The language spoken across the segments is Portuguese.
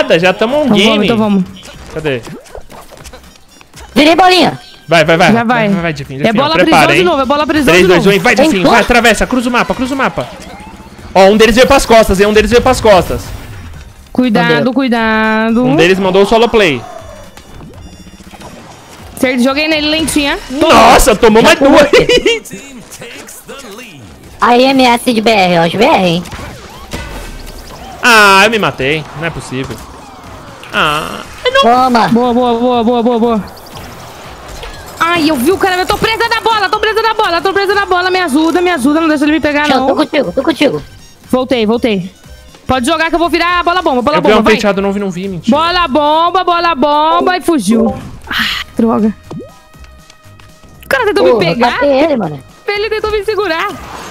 nada, já estamos um game. Então vamos. Cadê? Virei bolinha. Vai. Já vai. Vai, Jefinho. É bola Prepara, prisão hein? de novo, é bola prisão 3, de 2, novo. 1, vai, Jefinho, vai, atravessa, cruza o mapa. Ó, um deles veio pras costas, hein? Cuidado. Um deles mandou o solo play. Certo, joguei nele lentinha. Nossa, tomou mais duas. Aí, MS de BR, ó, de BR, hein? Ah, eu me matei. Não é possível. Ah, Toma. Boa. Ai, eu vi o cara, eu tô presa na bola. Me ajuda, não deixa ele me pegar, não. Tô contigo. Voltei. Pode jogar que eu vou virar a bola bomba, eu vi um penteado novo e não vi, mentira. Bola bomba e fugiu. Ah, droga. O cara tentou me pegar. Ele, mano. Ele tentou me segurar.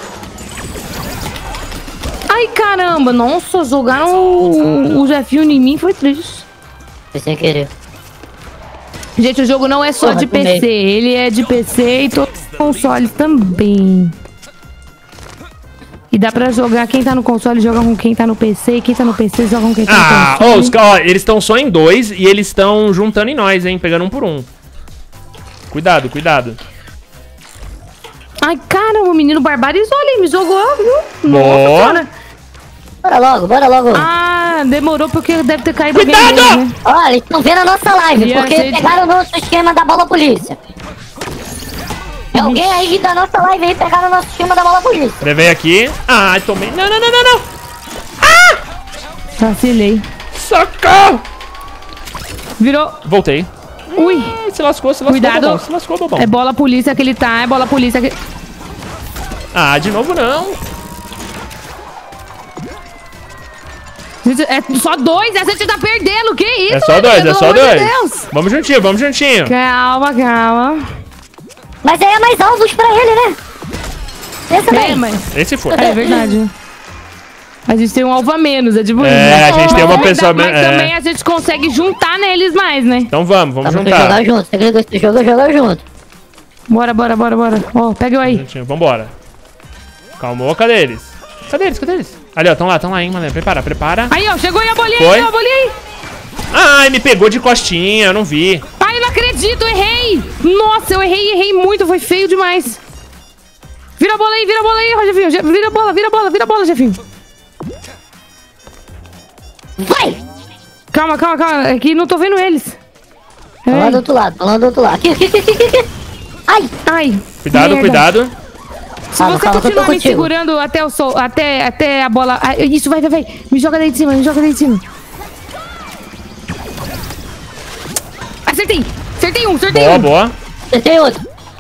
Ai, caramba. Nossa, jogaram o Jefinho em mim, foi triste. Foi sem querer. Gente, o jogo não é só de PC. Ele é de PC e todos os consoles também. E dá pra jogar, quem tá no console joga com quem tá no PC, e quem tá no PC joga com quem tá no console. Ó, eles estão só em 2 e eles estão juntando em nós, hein? Pegando um por um. Cuidado. Ai, caramba, o menino barbarizou ali, me jogou, viu? Boa. Nossa, Bora logo. Ah, demorou porque deve ter caído Cuidado! alguém mesmo, né? Olha, eles estão vendo a nossa live, porque pegaram o nosso esquema da bola polícia. Tem alguém aí da nossa live aí pegaram o nosso esquema da bola polícia. Levei aqui. Ah, tomei. Não. Vacilei. Socorro! Virou. Voltei. Ui. Se lascou, Cuidado. bobão. Se lascou, bobão. É bola polícia que ele tá, é bola polícia que... Ah, de novo não. Gente, é só 2, essa gente tá perdendo, que isso? É só 2, pelo amor de Deus. Vamos juntinho. Calma. Mas aí é mais alvos pra ele, né? Pensa bem. Mas... Esse foi. É verdade. A gente tem um alvo a menos, é tipo isso. A gente tem uma pessoa... Mas também a gente consegue juntar neles mais, né? Então vamos juntar. Jogar junto, segredo desse jogo é jogar junto. Bora. Ó, pega eu aí. Vambora. Calma, cadê eles? Cadê eles? Ali, ó, estão lá, hein, mano. Prepara. Aí, ó, chegou aí a bolinha Foi? aí, ó, a bolinha aí. Ai, me pegou de costinha, eu não vi. Ai, eu não acredito, eu errei. Nossa, eu errei muito, foi feio demais. Vira a bola aí, Jefinho. Vira a bola, Jefinho. Vai! Calma, é que não tô vendo eles. Tô lá do outro lado, Aqui. Ai! Cuidado. Se você continuar me segurando até o sol, até a bola... Isso, vai. Me joga daí de cima, Acertei um. Boa. Acertei outro.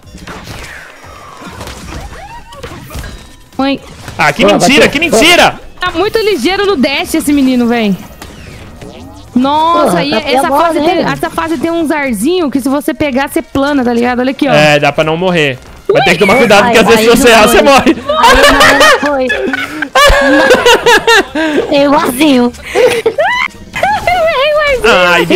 Mãe. Ah, que mentira. Tá muito ligeiro no dash esse menino, velho. Nossa, Porra, aí tá essa fase tem uns arzinhos que se você pegar, você plana, tá ligado? Olha aqui, ó. É, dá pra não morrer. Vai ter que tomar cuidado, porque às vezes se você errar, você morre. Aí foi. Eu vazio. Ai,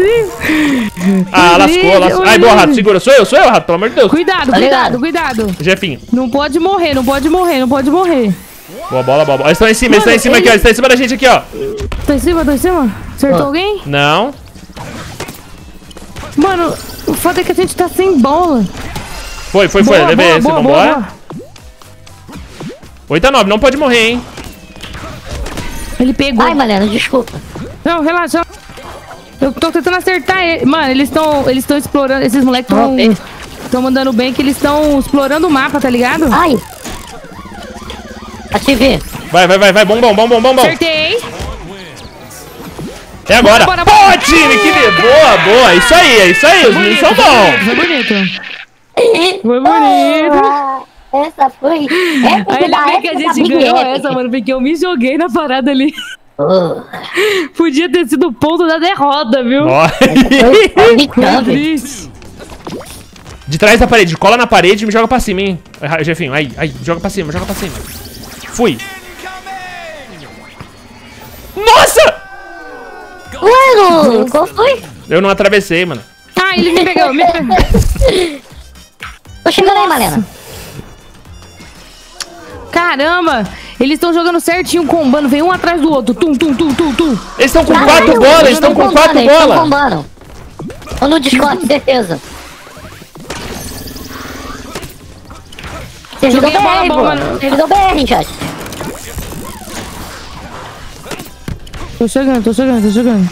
lascou. Ai, boa, Rato, segura. Sou eu, Rato, pelo amor de Deus. Cuidado. Jefinho. Não pode morrer. Boa bola. Eles estão em cima, aqui, ó. Eles estão em cima da gente aqui, ó. Tô em cima? Acertou alguém? Não. Mano, o foda é que a gente tá sem bola. Foi. Levei esse, vambora. 8-9, não pode morrer, hein. Ele pegou. Ai, Malena, desculpa. Não, relaxa. Eu tô tentando acertar ele. Mano, eles estão explorando. Esses moleques estão mandando bem que eles estão explorando o mapa, tá ligado? Ai. Ativei. Vai. Bom. Acertei. É agora. Bora. Boa, time. Que boa. Isso aí. Os meninos são bons. Foi bonito. Essa foi. Ainda bem que a gente ganhou essa, mano, porque eu me joguei na parada ali. Podia ter sido o ponto da derrota, viu? Triste. De trás da parede, cola na parede e me joga pra cima, hein? Jefinho, aí, joga pra cima. Fui. Nossa! Mano, qual foi? Eu não atravessei, mano. Ah, ele me pegou. Tô chegando aí, Malena. Caramba, Eles estão jogando certinho, combando. Vem um atrás do outro. Tum, tum, tum, tum, tum. Eles estão com 4 bolas, eles estão com 4 bolas. Tô no Discord, certeza. Servidor Joguei a bola, BR, bola, pô. Servidor BR, chat. Tô chegando, tô chegando, tô chegando.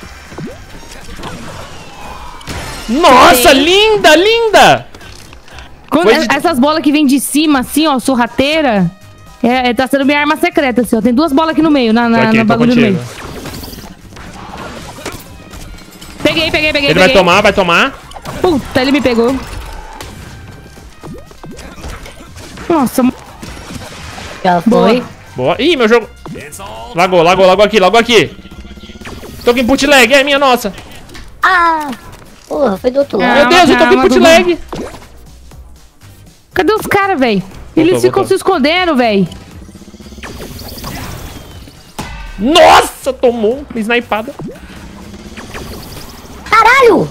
Nossa, linda, linda! Quando Foi de- essas bolas que vêm de cima, assim, ó, sorrateira, tá sendo minha arma secreta, assim, ó. Tem 2 bolas aqui no meio, na Tô bagulho no contigo. meio. Peguei. Ele vai tomar, vai tomar. Puta, ele me pegou. Nossa, Já foi. Boa. Ih, meu jogo. Lagou aqui. Tô com input lag, é minha nossa. Ah! Porra, foi do outro lado. Meu Deus, eu tô com calma, input Dudu. lag. cadê os caras, velho? Eles ficam voltou. se escondendo, velho. Nossa, tomou uma snipada. Caralho!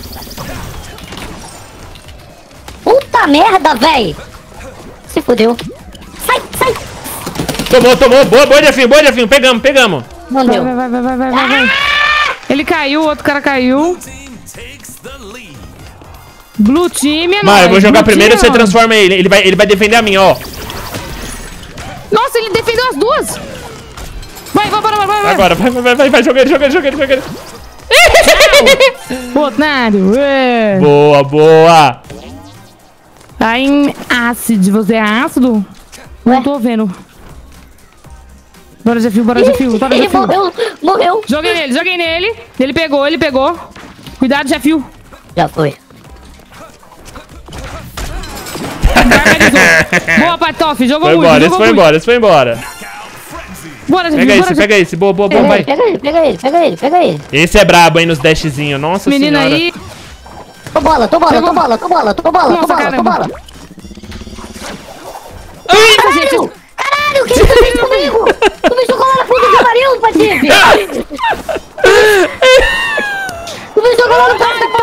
Puta merda, véi! Se fodeu. Sai! Tomou. Boa, Jefinho. Pegamos. Não deu. Vai. Ele caiu, o outro cara caiu. Blue Team é Mano, eu vou nóis. jogar Blue primeiro e Team você é nóis. transforma ele. Ele vai defender a minha, ó. Nossa, ele defendeu as duas. Vai. Agora, vai, joga ele. Otário. Boa. Tá em ácido. Você é ácido? Não tô vendo. Bora, Jefil. Ele morreu. Joguei nele. Ele pegou. Cuidado, Jefil. Já foi. Boa, Patof. Jogou Foi muito. embora, esse foi embora. Bora, Jefil. Pega esse. Boa, vai. Pega ele. Esse é brabo, hein, nos dashzinhos. Nossa Menina senhora. aí. Tô bola. Nossa, caramba. Nossa, gente. Caralho, o que você fez comigo? Tu me jogou lá na puta que pariu, Patife! Tu me jogou lá no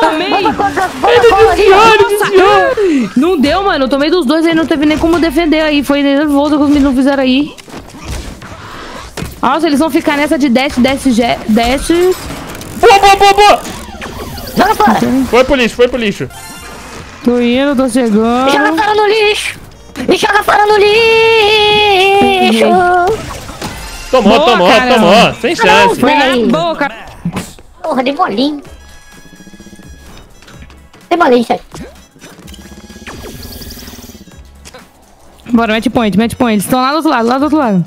Tomei. Não deu, mano. Eu tomei dos dois aí, não teve nem como defender aí. Foi nervoso que os meninos fizeram aí. Nossa, eles vão ficar nessa de dash. Boa. Joga fora! Foi pro lixo. Tô indo, tô chegando. Joga fora no lixo! E joga fora no lixo! Tomou. Sem chance. Foi na Véi. boca. Porra, dei molinho. Dei molinho, chefe. Bora, match point. Eles estão lá do outro lado.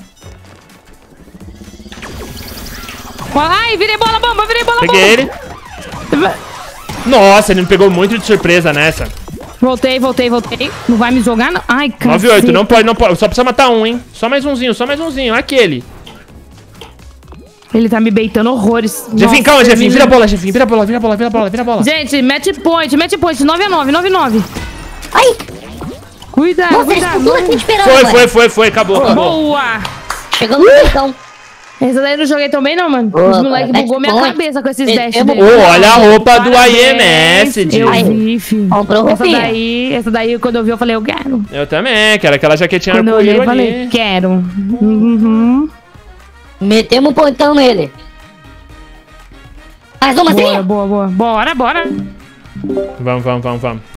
Ai, virei bola bomba. Peguei ele. Nossa, ele me pegou muito de surpresa nessa. Voltei. Não vai me jogar, não. Ai, cara. 9-8, não pode. Só precisa matar um, hein. Só mais umzinho. Aquele. Ele tá me beitando horrores. Jefinho, calma, Nossa, Jefinho. menino. Vira a bola. Gente, match point. 9-9. Ai! Cuidado. Nossa, eles estão tudo aqui esperando, velho. Foi. Acabou. Boa. Chegando no peitão. Essa daí eu não joguei tão bem, não, mano. Boa, Os moleques cara, bugou match minha point. cabeça com esses dash Metemos dele. Olha a roupa do Parabéns. IMS, Eu Ai. vi, filho. Comprou roupinha. Essa daí, quando eu vi, eu falei, eu quero. Eu também, quero aquela jaquetinha Quando eu olhei, eu arco-íris falei, ali. quero. Uhum. Metemos um pontão nele. Mais uma, sim? Boa. Bora. Vamos.